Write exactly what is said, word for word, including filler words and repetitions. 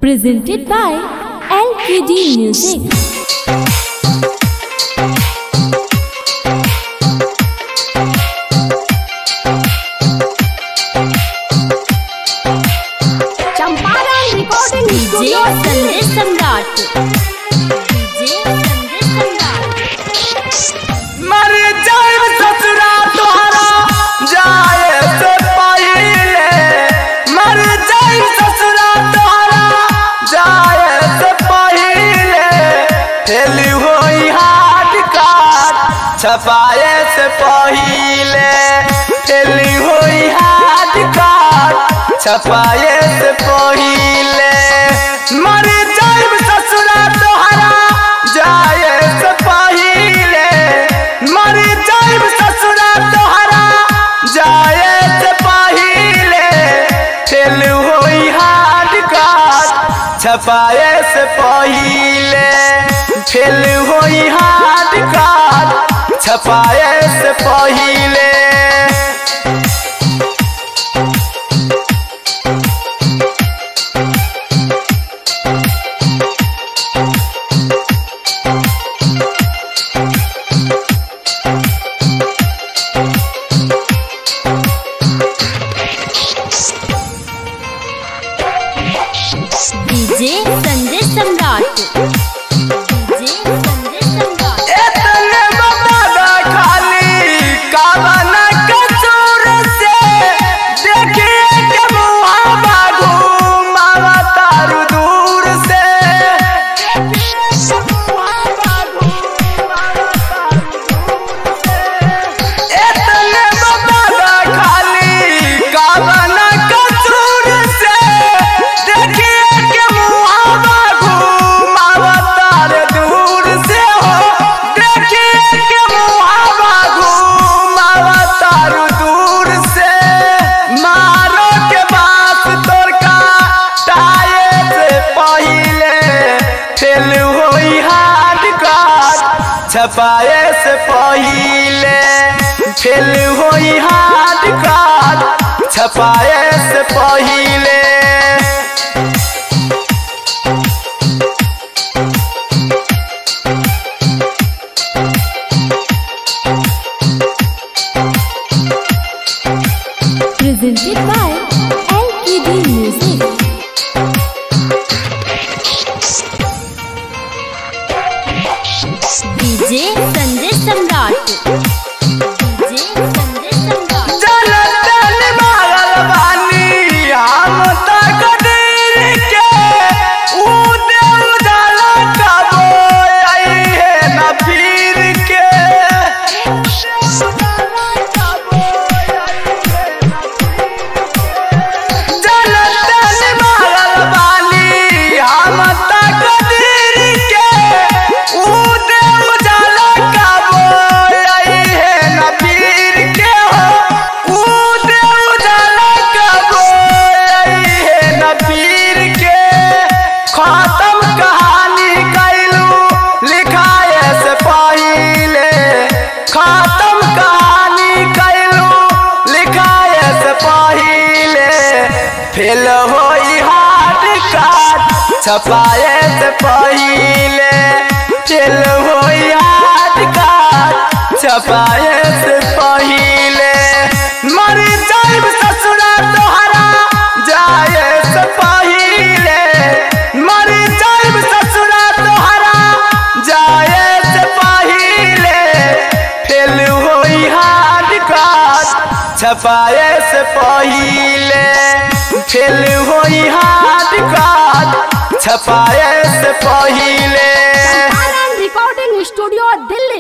Presented by L K D Music. Champaran recording studio Sandesh Samrat DJ Sandesh Samrat. मर जाए ससुरा तोहरा जाए से पहिले, मर जाए ससुरा तोहरा जाए से पहिले, फेली होई हाथ काट छपाए से पहिले, फेली होई हाथ काट छपाए से पहिले। मर जाए ससुरा तोहरा जाए से पहिले, मर जाए ससुरा तोहरा जाए से पहिले, फेल होई हाथ काट छपाए से पहिले, फेल होई हाथ काट छपाए से पहिले। DJ Sandesh Samrat DJ Sandesh Samrat. इतने बता खाली कावन कसूर से, देखिए के मुँह बागू मावा तारू दूर से, इतने बता खाली कावन कसूर से, देखिए के मुँह बागू मावा तारू दूर से हो, देखिए के मुँह बागू मावा तारू दूर से। मारो के बात तोर का टाए से पहिले, फेल होई हाथ काट छपाए से पहिले, फेल होई हाथ काट छपाए से पहिले। Presented by L K D Music. DJ Sandesh Samrat DJ Sandesh Samrat. जनतन मारल बानी हम तक दिल के, उदे उजाला कबो आई है न फिर के, जनतन मारल बानी हम तक दिल के, उदे उजाला कबो आई है न फिर के हो, उदे उजाला कबो आई है न फिर के। खत्म कहानी कैलू लिखाए से पहिले, खत्म कहानी कैलू लिखाए से पहिले, फेल होई हाथ काट छपाए से पहिले, फेल होई हाथ काट छपाए से पहिले। मर जाए ससुरा तोहरा जाए से पहिले, मर जाए ससुरा तोहरा जाए से पहिले, फेल होई हाथ काट छपाए से पहिले, फेल होई हाथ काट छपाए से पहिले। Champaran recording studio Delhi.